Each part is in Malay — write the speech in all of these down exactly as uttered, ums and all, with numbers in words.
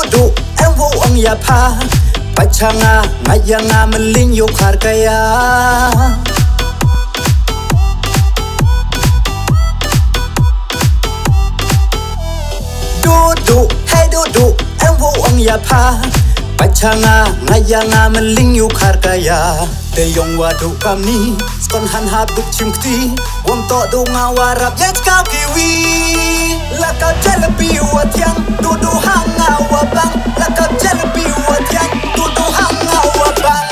duduk enwo ang yapa pachanga ngayanga meling yuk hargaya duduk hey duduk enwo ang yapa pachanga ngayanga meling yuk hargaya de yong waduk kami skon han habuk chimkti wong to do ngawarap yet kau kiwi lakau jelebi watiang dudu hanga wabang lakau jelebi watiang dudu hanga wabang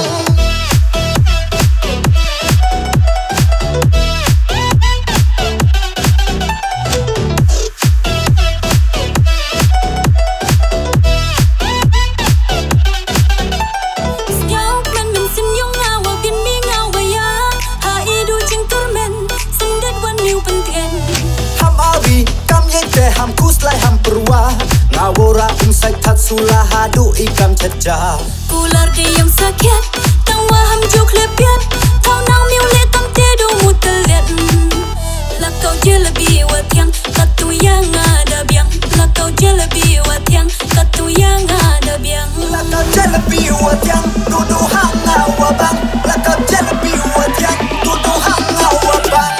ngawora umsai tatsula hadu ikam chacha kular de yang sakit tang waham juk lepiat tau nang miu le tam te do mutelet lakau jelebi watiang katu yang ada biang lakau jelebi watiang katu yang ada biang lakau jelebi watiang dudu hanga wabang lakau jelebi watiang dudu hanga wabang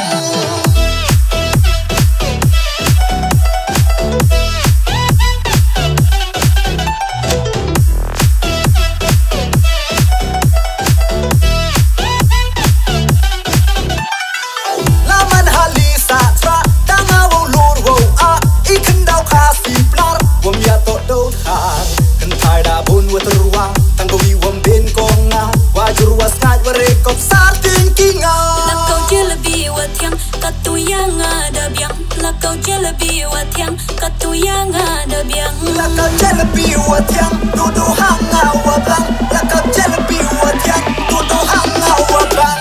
katu yang ada biang lakau jelebi watiang katu yang ada biang lakau jelebi watiang dudu hanga wabang lakau jelebi watiang dudu hanga wabang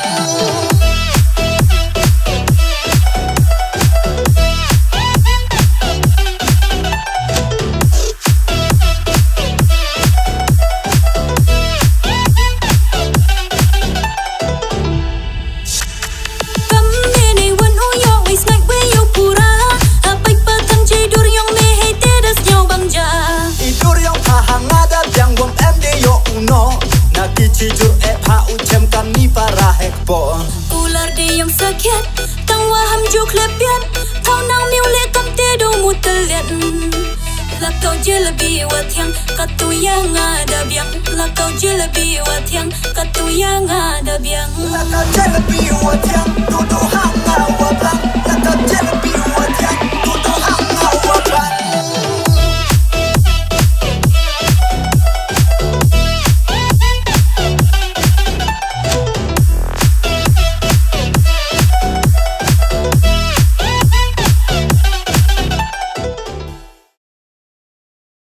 ular de yang sakit tang waham juk lepiat tau nang miu le kam te do mutelet lakau jelebi watiang katu yang ada biang lakau jelebi watiang katu yang ada biang lakau jelebi watiang